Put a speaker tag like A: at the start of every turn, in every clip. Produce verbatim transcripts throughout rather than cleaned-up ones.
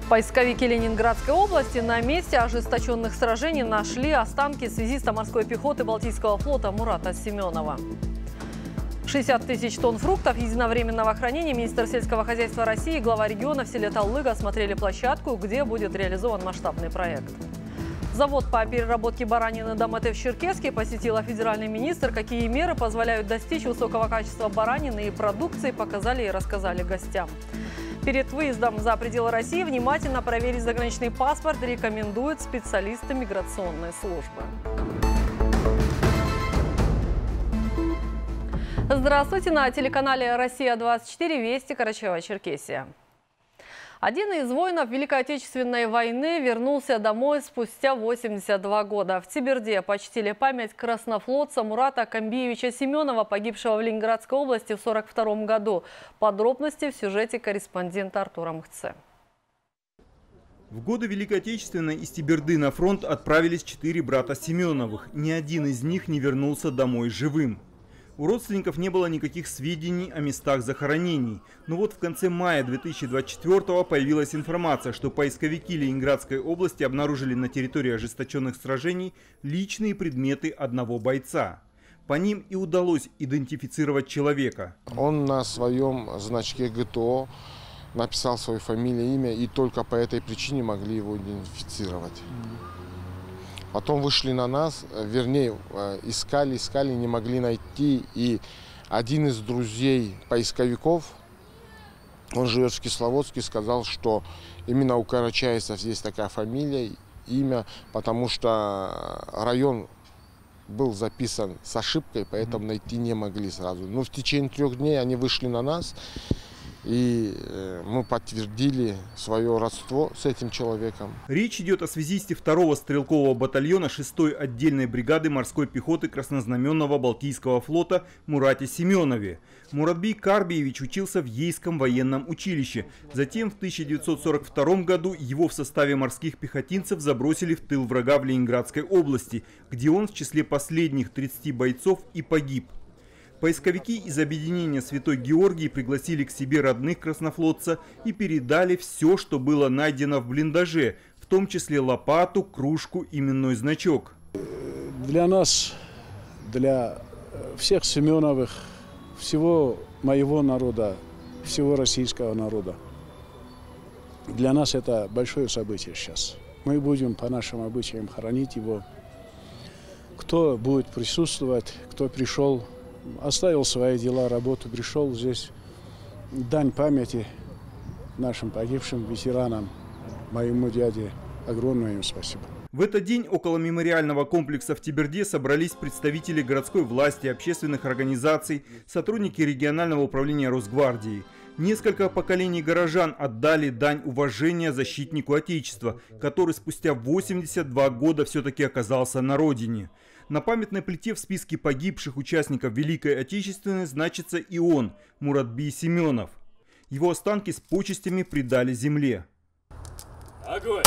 A: Поисковики Ленинградской области на месте ожесточенных сражений нашли останки связиста морской пехоты Балтийского флота Мурата Семенова. шестьдесят тысяч тонн фруктов единовременного хранения. Министр сельского хозяйства России и глава региона в селе Таллыга осмотрели площадку, где будет реализован масштабный проект. Завод по переработке баранины Домете в Черкесске посетила федеральный министр. Какие меры позволяют достичь высокого качества баранины и продукции, показали и рассказали гостям. Перед выездом за пределы России внимательно проверить заграничный паспорт рекомендуют специалисты миграционной службы. Здравствуйте! На телеканале «Россия двадцать четыре» Вести, Карачаево-Черкесия. Один из воинов Великой Отечественной войны вернулся домой спустя восемьдесят два года. В Теберде почтили память краснофлотца Мурата Камбиевича Семенова, погибшего в Ленинградской области в сорок втором году. Подробности в сюжете корреспондента Артура Мхце.
B: В годы Великой Отечественной из Теберды на фронт отправились четыре брата Семеновых. Ни один из них не вернулся домой живым. У родственников не было никаких сведений о местах захоронений. Но вот в конце мая две тысячи двадцать четвёртого появилась информация, что поисковики Ленинградской области обнаружили на территории ожесточенных сражений личные предметы одного бойца. По ним и удалось идентифицировать человека.
C: Он на своем значке ГТО написал свою фамилию, имя, и только по этой причине могли его идентифицировать. Потом вышли на нас, вернее, искали, искали, не могли найти. И один из друзей поисковиков, он живет в Кисловодске, сказал, что именно у карачаевцев есть такая фамилия, имя, потому что район был записан с ошибкой, поэтому найти не могли сразу. Но в течение трех дней они вышли на нас, и мы подтвердили свое родство с этим человеком.
B: Речь идет о связисте второго стрелкового батальона шестой отдельной бригады морской пехоты Краснознаменного Балтийского флота Мурате Семенове. Муратбей Карбиевич учился в Ейском военном училище. Затем в тысяча девятьсот сорок втором году его в составе морских пехотинцев забросили в тыл врага в Ленинградской области, где он в числе последних тридцати бойцов и погиб. Поисковики из объединения «Святой Георгий» пригласили к себе родных краснофлотца и передали все, что было найдено в блиндаже, в том числе лопату, кружку, именной значок.
D: Для нас, для всех Семеновых, всего моего народа, всего российского народа, для нас это большое событие сейчас. Мы будем по нашим обычаям хоронить его. Кто будет присутствовать, кто пришел, оставил свои дела, работу, пришел здесь, дань памяти нашим погибшим ветеранам, моему дяде. Огромное им спасибо.
B: В этот день около мемориального комплекса в Теберде собрались представители городской власти, общественных организаций, сотрудники регионального управления Росгвардии. Несколько поколений горожан отдали дань уважения защитнику Отечества, который спустя восемьдесят два года все-таки оказался на родине. На памятной плите в списке погибших участников Великой Отечественной значится и он, Муратбей Семенов. Его останки с почестями предали земле. Огонь!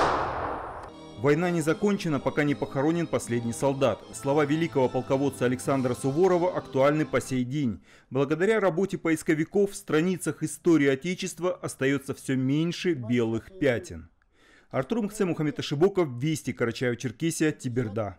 B: Война не закончена, пока не похоронен последний солдат. Слова великого полководца Александра Суворова актуальны по сей день. Благодаря работе поисковиков в страницах истории Отечества остается все меньше белых пятен. Артур Мхце, Мухаммед Ашибоков, Вести, Карачаево-Черкесия, Теберда.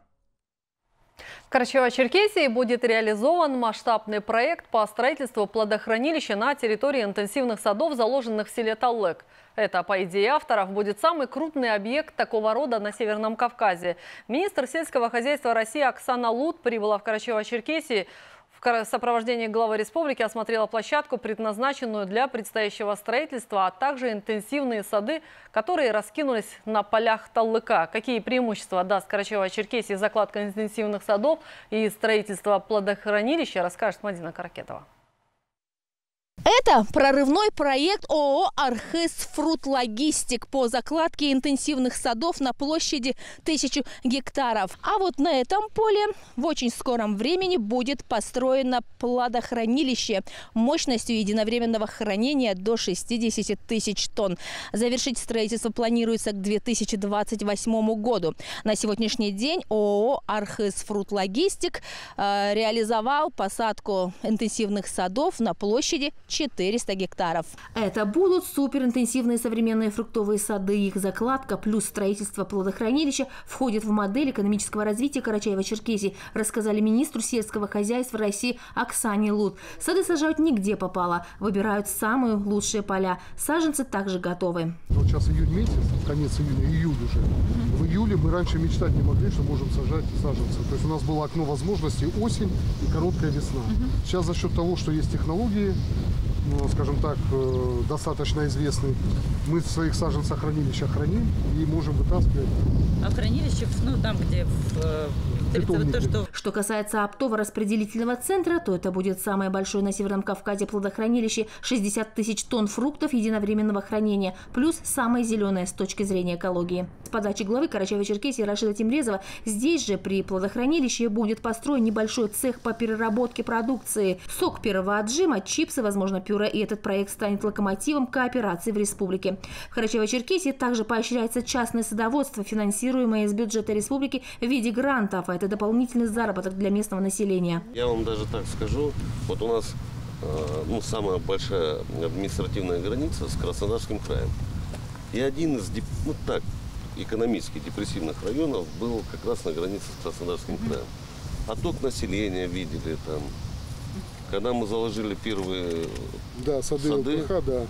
A: В Карачаево-Черкесии будет реализован масштабный проект по строительству плодохранилища на территории интенсивных садов, заложенных в селе Таллык. Это, по идее авторов, будет самый крупный объект такого рода на Северном Кавказе. Министр сельского хозяйства России Оксана Лут прибыла в Карачаево-Черкесии. В сопровождении главы республики осмотрела площадку, предназначенную для предстоящего строительства, а также интенсивные сады, которые раскинулись на полях Таллыка. Какие преимущества даст Карачаево-Черкесии закладка интенсивных садов и строительство плодохранилища, расскажет Мадина Каракетова.
E: Это прорывной проект ООО «Архыз Фрутлогистик» по закладке интенсивных садов на площади тысячу гектаров. А вот на этом поле в очень скором времени будет построено плодохранилище мощностью единовременного хранения до шестидесяти тысяч тонн. Завершить строительство планируется к две тысячи двадцать восьмому году. На сегодняшний день ООО «Архыз Фрутлогистик» э, реализовал посадку интенсивных садов на площади четыреста гектаров. Это будут суперинтенсивные современные фруктовые сады. Их закладка плюс строительство плодохранилища входит в модель экономического развития Карачаево-Черкесии, рассказали министру сельского хозяйства России Оксане Лут. Сады сажают нигде попало, выбирают самые лучшие поля. Саженцы также готовы.
F: Вот сейчас июнь месяц, конец июня, июль уже. В июле мы раньше мечтать не могли, что можем сажать саженцы. То есть у нас было окно возможностей осень и короткая весна. Сейчас за счет того, что есть технологии, ну, скажем так, достаточно известные, мы в своих саженцах хранилища храним и можем вытаскивать.
G: А в хранилищах, ну там, где в... То, что...
E: что касается оптово-распределительного центра, то это будет самое большое на Северном Кавказе плодохранилище, шестьдесят тысяч тонн фруктов единовременного хранения, плюс самое зеленое с точки зрения экологии. С подачи главы Карачаево-Черкесии Рашида Тимрезова здесь же при плодохранилище будет построен небольшой цех по переработке продукции. Сок первого отжима, чипсы, возможно, пюре, и этот проект станет локомотивом кооперации в республике. В Карачаево-Черкесии также поощряется частное садоводство, финансируемое из бюджета республики в виде грантов. Это дополнительный заработок для местного населения.
H: Я вам даже так скажу, вот у нас ну, самая большая административная граница с Краснодарским краем. И один из ну, так, экономически депрессивных районов был как раз на границе с Краснодарским краем. Отток населения видели там. Когда мы заложили первые
F: да, сады,
H: сады
F: ЛПХ, да.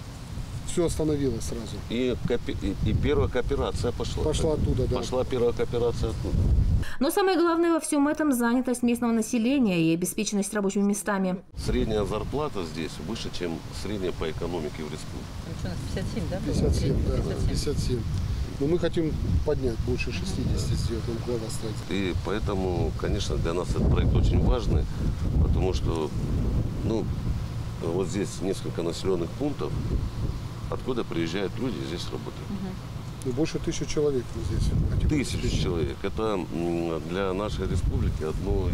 F: Все остановилось сразу.
H: И, и, и первая кооперация пошла.
F: Пошла оттуда, да.
H: Пошла первая кооперация оттуда.
E: Но самое главное во всем этом – занятость местного населения и обеспеченность рабочими местами.
H: Средняя зарплата здесь выше, чем средняя по экономике в республике.
G: У нас пятьдесят семь, да?
F: пятьдесят семь, да, пятьдесят семь. Но мы хотим поднять больше шестидесяти, сделать нам кладостроить.
H: И поэтому, конечно, для нас этот проект очень важный, потому что, ну, вот здесь несколько населенных пунктов, откуда приезжают люди, здесь работают.
F: Ну, больше тысячи человек здесь.
H: Тысячи человек. Это для нашей республики одно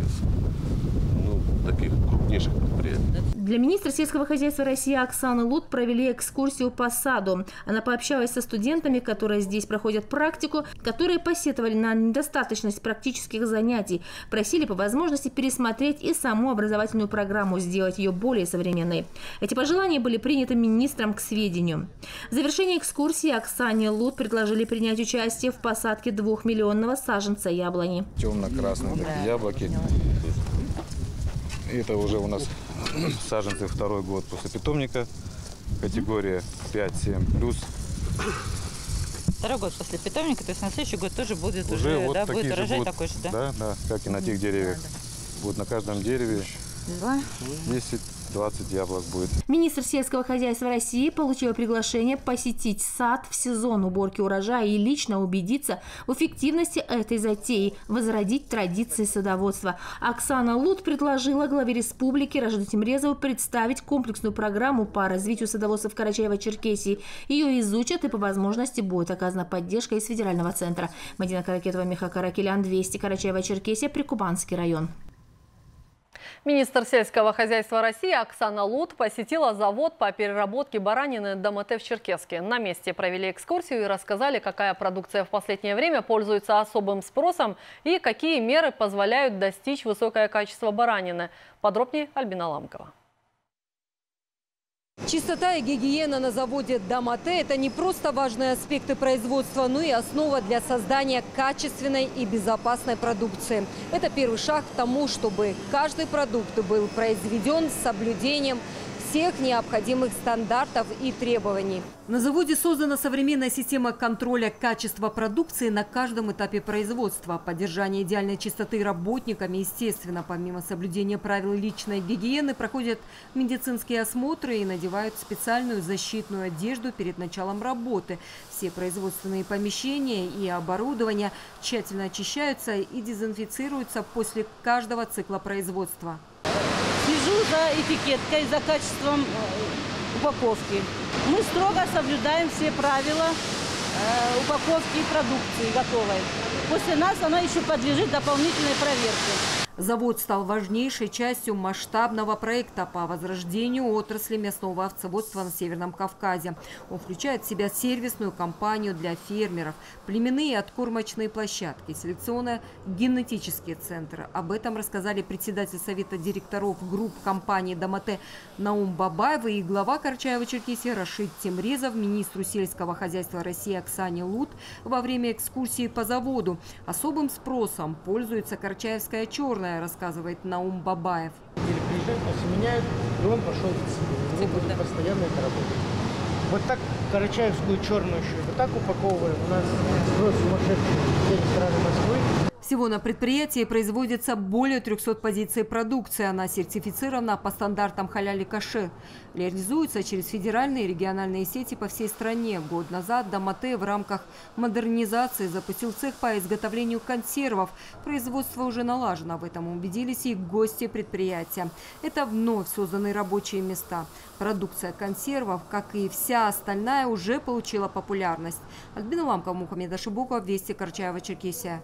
H: из ну, таких крупнейших предприятий.
E: Для министра сельского хозяйства России Оксаны Лут провели экскурсию по саду. Она пообщалась со студентами, которые здесь проходят практику, которые посетовали на недостаточность практических занятий, просили по возможности пересмотреть и саму образовательную программу, сделать ее более современной. Эти пожелания были приняты министром к сведению. В завершении экскурсии Оксане Лут предложили принять участие в посадке двухмиллионного саженца яблони.
I: Темно-красные такие яблоки. Это уже у нас саженцы второй год после питомника, категория пять-семь плюс.
G: Второй год после питомника, то есть на следующий год тоже будет
I: уже,
G: уже
I: вот
G: да, будет урожай
I: будут,
G: такой же, да?
I: Да, да, как и на тех деревьях. Да, да. Вот на каждом дереве десять-двадцать яблок будет.
E: Министр сельского хозяйства России получил приглашение посетить сад в сезон уборки урожая и лично убедиться в эффективности этой затеи, возродить традиции садоводства. Оксана Лут предложила главе республики Рашиду Тимрезову представить комплексную программу по развитию садоводства в Карачаево-Черкесии. Ее изучат и по возможности будет оказана поддержка из федерального центра. Мадина Каракетова, Миха Каракелян, Вести, Карачаево-Черкесия, Прикубанский район.
A: Министр сельского хозяйства России Оксана Лут посетила завод по переработке баранины ДМТ в Черкесске. На месте провели экскурсию и рассказали, какая продукция в последнее время пользуется особым спросом и какие меры позволяют достичь высокое качество баранины. Подробнее Альбина Ламкова.
J: Чистота и гигиена на заводе ДМТ – это не просто важные аспекты производства, но и основа для создания качественной и безопасной продукции. Это первый шаг к тому, чтобы каждый продукт был произведен с соблюдением всех необходимых стандартов и требований. На заводе создана современная система контроля качества продукции на каждом этапе производства. Поддержание идеальной чистоты работниками, естественно, помимо соблюдения правил личной гигиены, проходят медицинские осмотры и надевают специальную защитную одежду перед началом работы. Все производственные помещения и оборудование тщательно очищаются и дезинфицируются после каждого цикла производства.
K: Слежу за этикеткой, за качеством упаковки. Мы строго соблюдаем все правила э, упаковки продукции готовой. После нас она еще подлежит дополнительной проверке.
J: Завод стал важнейшей частью масштабного проекта по возрождению отрасли мясного овцеводства на Северном Кавказе. Он включает в себя сервисную компанию для фермеров, племенные и откормочные площадки, селекционно-генетические центры. Об этом рассказали председатель Совета директоров групп компании «Дамате» Наум Бабаев и глава Карачаево-Черкесии Рашид Темрезов министру сельского хозяйства России Оксане Лут во время экскурсии по заводу. Особым спросом пользуется карачаевская черная, рассказывает Наум Бабаев.
L: Приезжают, осеменяют, и он пошел в цикл. Он будет постоянно это работать. Вот так карачаевскую черную еще, вот так упаковываем. У нас спрос сумасшедший в всей стороны Москвы.
J: Всего на предприятии производится более трёхсот позиций продукции. Она сертифицирована по стандартам халяли кашер. Реализуется через федеральные и региональные сети по всей стране. Год назад Дамате в рамках модернизации запустил цех по изготовлению консервов. Производство уже налажено. В этом убедились и гости предприятия. Это вновь созданные рабочие места. Продукция консервов, как и вся остальная, уже получила популярность. Альбина Ламкова, Мухаммед Ашибоков, Вести, Карачаево-Черкесия.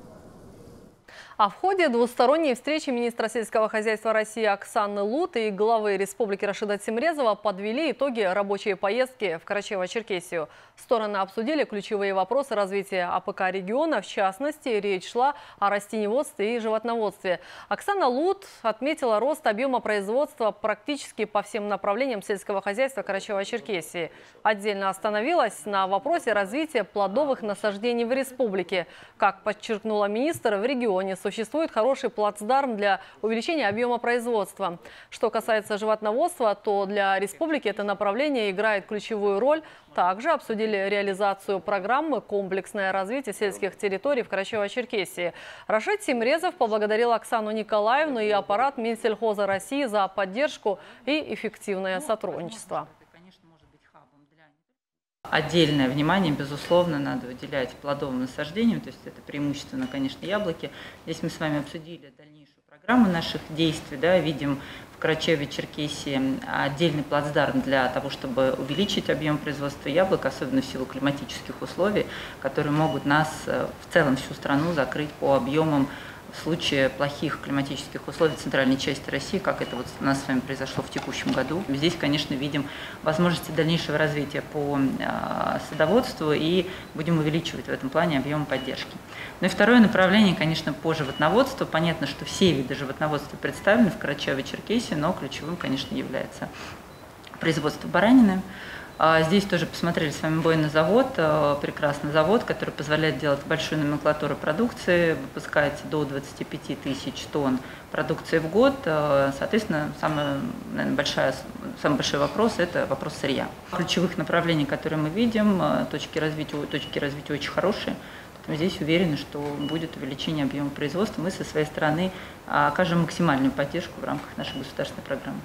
A: А в ходе двусторонней встречи министра сельского хозяйства России Оксаны Лут и главы Республики Рашида Темрезова подвели итоги рабочей поездки в Карачаево-Черкесию. Стороны обсудили ключевые вопросы развития АПК региона. В частности, речь шла о растениеводстве и животноводстве. Оксана Лут отметила рост объема производства практически по всем направлениям сельского хозяйства Карачаево-Черкесии. Отдельно остановилась на вопросе развития плодовых насаждений в республике. Как подчеркнула министр, в регионе существует хороший плацдарм для увеличения объема производства. Что касается животноводства, то для республики это направление играет ключевую роль. Также обсудили реализацию программы «Комплексное развитие сельских территорий» в Карачаево-Черкесии. Рашид Темрезов поблагодарил Оксану Николаевну и аппарат Минсельхоза России за поддержку и эффективное сотрудничество.
G: Отдельное внимание, безусловно, надо уделять плодовым насаждениям, то есть это преимущественно, конечно, яблоки. Здесь мы с вами обсудили дальнейшую программу наших действий, да, видим в Карачаево-Черкесии отдельный плацдарм для того, чтобы увеличить объем производства яблок, особенно в силу климатических условий, которые могут нас в целом всю страну закрыть по объемам в случае плохих климатических условий в центральной части России, как это вот у нас с вами произошло в текущем году. Здесь, конечно, видим возможности дальнейшего развития по садоводству и будем увеличивать в этом плане объем поддержки. Ну и второе направление, конечно, по животноводству. Понятно, что все виды животноводства представлены в Карачаево-Черкесии, но ключевым, конечно, является производство баранины. Здесь тоже посмотрели с вами бойный завод, прекрасный завод, который позволяет делать большую номенклатуру продукции, выпускать до двадцати пяти тысяч тонн продукции в год. Соответственно, самый, наверное, большая, самый большой вопрос – это вопрос сырья. Ключевых направлений, которые мы видим, точки развития, точки развития очень хорошие. Поэтому здесь уверены, что будет увеличение объема производства. Мы со своей стороны окажем максимальную поддержку в рамках нашей государственной программы.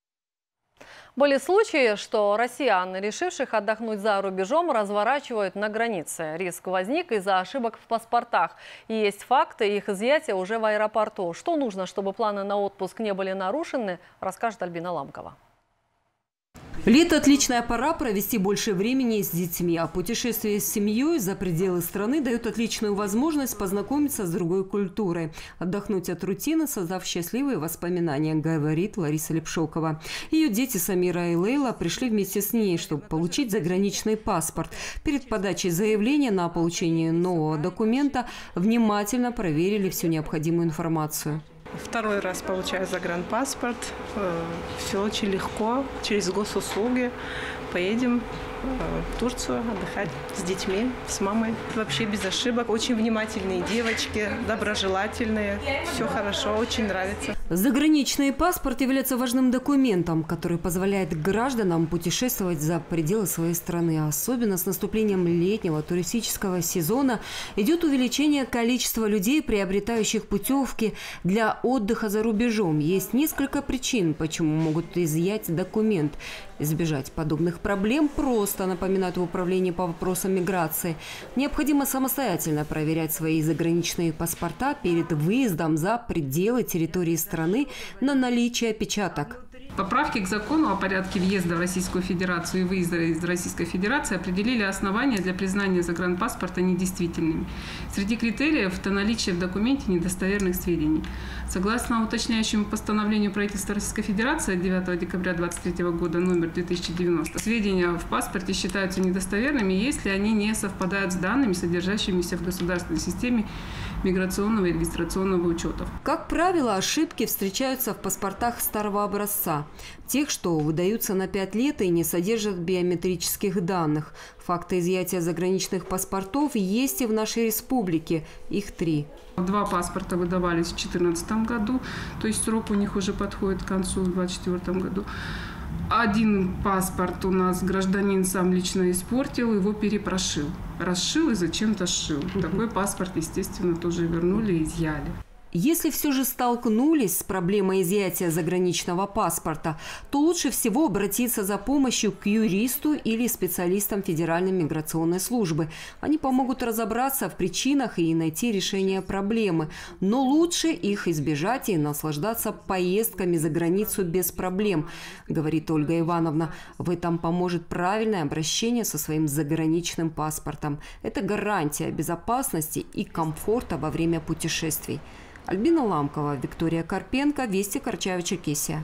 A: Были случаи, что россиян, решивших отдохнуть за рубежом, разворачивают на границе. Риск возник из-за ошибок в паспортах. И есть факты их изъятия уже в аэропорту. Что нужно, чтобы планы на отпуск не были нарушены, расскажет Альбина Ламкова.
J: Лето – отличная пора провести больше времени с детьми, а путешествие с семьей за пределы страны дает отличную возможность познакомиться с другой культурой, отдохнуть от рутины, создав счастливые воспоминания, говорит Лариса Лепшокова. Ее дети Самира и Лейла пришли вместе с ней, чтобы получить заграничный паспорт. Перед подачей заявления на получение нового документа внимательно проверили всю необходимую информацию.
M: Второй раз получаю загранпаспорт. Все очень легко, через госуслуги. Поедем в Турцию отдыхать с детьми, с мамой. Вообще без ошибок. Очень внимательные девочки, доброжелательные. Все хорошо, очень нравится.
J: Заграничный паспорт является важным документом, который позволяет гражданам путешествовать за пределы своей страны. Особенно с наступлением летнего туристического сезона идет увеличение количества людей, приобретающих путевки для отдыха за рубежом. Есть несколько причин, почему могут изъять документ. Избежать подобных проблем просто, напоминают в управлении по вопросам миграции. Необходимо самостоятельно проверять свои заграничные паспорта перед выездом за пределы территории страны на наличие опечаток.
N: Поправки к закону о порядке въезда в Российскую Федерацию и выезда из Российской Федерации определили основания для признания загранпаспорта недействительными. Среди критериев – это наличие в документе недостоверных сведений. Согласно уточняющему постановлению правительства Российской Федерации от девятого декабря две тысячи двадцать третьего года номер две тысячи девяносто, сведения в паспорте считаются недостоверными, если они не совпадают с данными, содержащимися в государственной системе миграционного и регистрационного учетов.
J: Как правило, ошибки встречаются в паспортах старого образца. Тех, что выдаются на пять лет и не содержат биометрических данных. Факты изъятия заграничных паспортов есть и в нашей республике. Их три.
N: Два паспорта выдавались в две тысячи четырнадцатом году, то есть срок у них уже подходит к концу в две тысячи двадцать четвёртом году. Один паспорт у нас гражданин сам лично испортил, его перепрошил. Расшил и зачем-то сшил. Такой паспорт, естественно, тоже вернули и изъяли.
J: Если все же столкнулись с проблемой изъятия заграничного паспорта, то лучше всего обратиться за помощью к юристу или специалистам Федеральной миграционной службы. Они помогут разобраться в причинах и найти решение проблемы. Но лучше их избежать и наслаждаться поездками за границу без проблем, говорит Ольга Ивановна. В этом поможет правильное обращение со своим заграничным паспортом. Это гарантия безопасности и комфорта во время путешествий. Альбина Ламкова, Виктория Карпенко, Вести, Карачаево-Черкесия.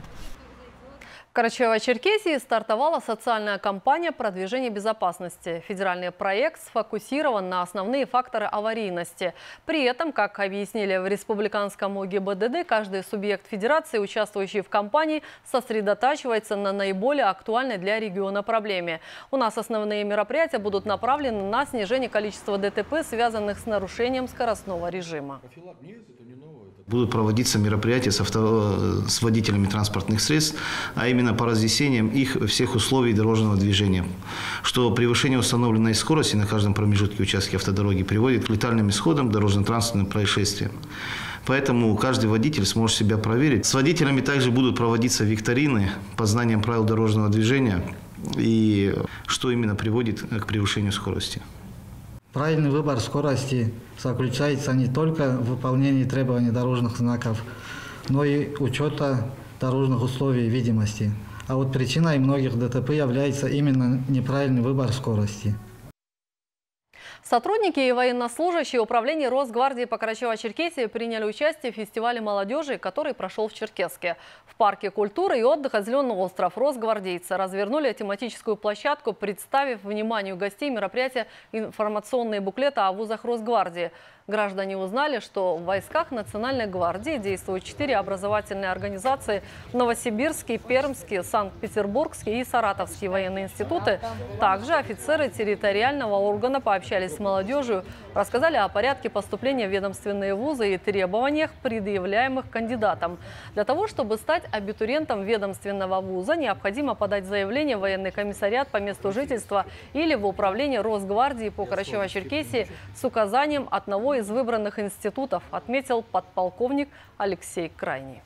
A: В Карачаево-Черкесии стартовала социальная кампания продвижения безопасности. Федеральный проект сфокусирован на основные факторы аварийности. При этом, как объяснили в республиканском УГИБДД, каждый субъект федерации, участвующий в кампании, сосредотачивается на наиболее актуальной для региона проблеме. У нас основные мероприятия будут направлены на снижение количества ДТП, связанных с нарушением скоростного режима.
O: Будут проводиться мероприятия с, авто... с водителями транспортных средств, а именно по разъяснениям их всех условий дорожного движения, что превышение установленной скорости на каждом промежутке участка автодороги приводит к летальным исходам дорожно-транспортным происшествиям. Поэтому каждый водитель сможет себя проверить. С водителями также будут проводиться викторины по знаниям правил дорожного движения и что именно приводит к превышению скорости.
P: Правильный выбор скорости заключается не только в выполнении требований дорожных знаков, но и учета дорожных условий видимости. А вот причиной многих ДТП является именно неправильный выбор скорости.
A: Сотрудники и военнослужащие управления Росгвардии по Карачаево-Черкесии приняли участие в фестивале молодежи, который прошел в Черкесске. В парке культуры и отдыха «Зеленый остров» росгвардейцы развернули тематическую площадку, представив вниманию гостей мероприятия информационные буклеты о вузах Росгвардии. Граждане узнали, что в войсках Национальной гвардии действуют четыре образовательные организации: Новосибирский, Пермский, Санкт-Петербургский и Саратовский военные институты. Также офицеры территориального органа пообщались с молодежью, рассказали о порядке поступления в ведомственные вузы и требованиях, предъявляемых кандидатам. Для того, чтобы стать абитуриентом ведомственного вуза, необходимо подать заявление в военный комиссариат по месту жительства или в управление Росгвардии по Карачаево-Черкесии с указанием одного из выбранных институтов, отметил подполковник Алексей Крайний.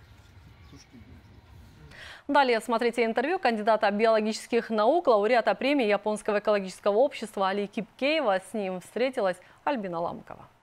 A: Далее смотрите интервью кандидата биологических наук, лауреата премии Японского экологического общества Али Кипкеева. С ним встретилась Альбина Ламкова.